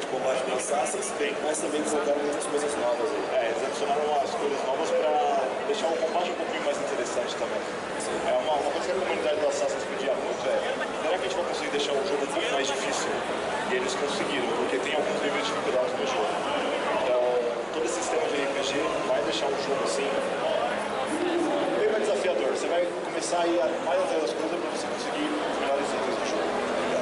combate do Assassins, mas também colocaram muitas coisas novas aí. Eles adicionaram umas coisas novas para deixar o combate um pouquinho mais interessante também. Sim. Uma coisa que a comunidade do Assassins pedia muito será que a gente vai conseguir deixar o jogo um pouco mais difícil? E eles conseguiram, porque tem alguns níveis de dificuldade no jogo. Então, todo esse sistema de RPG vai deixar o jogo assim bem mais desafiador. Você vai começar a ir mais atrás das coisas para você conseguir os melhores itens do jogo.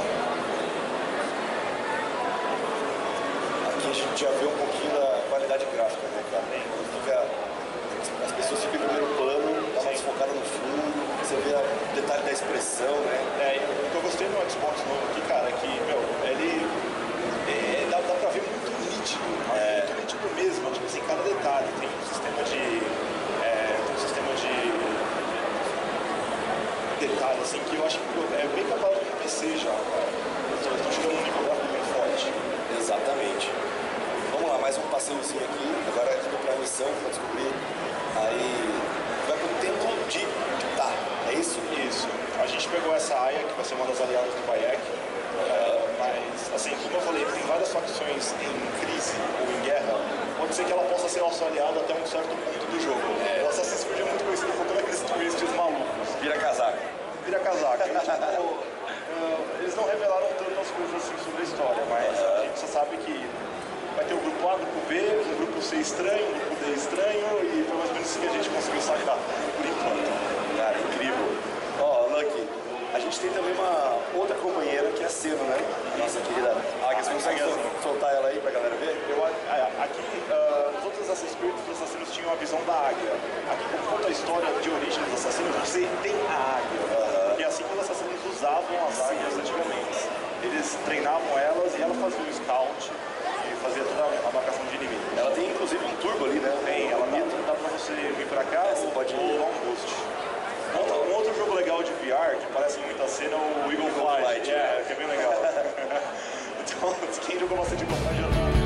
Aqui a gente já vê um pouquinho da qualidade gráfica, né, cara? As pessoas ficam em primeiro plano, dá uma desfocada no fundo, você vê o detalhe da expressão, né? O que eu gostei no Xbox novo aqui, cara, é que, ele dá pra ver muito nítido, muito nítido mesmo, tipo assim, cada detalhe. Tem um sistema de detalhe, assim, que eu acho que é bem capaz de um PC já, cara. Estão chegando num nível gráfico bem forte. Exatamente. Vamos lá, mais um passeiozinho aqui, agora é tudo pra missão, pra descobrir. Aí vai pro templo de Ptah, é isso? Isso. A gente pegou essa Aya, que vai ser uma das aliadas do Bayek, mas, assim, como eu falei, tem várias facções em crise ou em guerra, pode ser que ela possa ser nosso aliado até um certo ponto do jogo. O Assassin's Creed é muito conhecido por todos aqueles twists malucos. Vira casaca. Vira casaca. E, tipo, eles não revelaram tantas coisas assim sobre a história, mas a gente só sabe que vai ter o grupo A, o grupo B, um grupo C estranho, um grupo D estranho, e foi mais ou menos isso que a gente conseguiu sacar por enquanto. Cara, incrível. Ó, Lucky, a gente tem também uma outra companheira que é a Seno, né? Nossa querida Águia. Você consegue soltar ela aí pra galera ver? Aqui, nos outros Assassin's Creed, os assassinos tinham a visão da águia. Aqui, como conta a história de origem dos assassinos, você tem a águia. E assim que os assassinos usavam as águias antigamente. Eles treinavam elas e ela fazia o scout e fazia toda a marcação de inimigo. Ela tem inclusive um turbo ali, né? Tem, ela dá pra você vir pra cá você pode ou dar um boost. Um outro jogo legal de VR, que parece muito a cena, o Eagle Flight, que é bem legal. Então, quem jogou bastante Eagle Flight já tá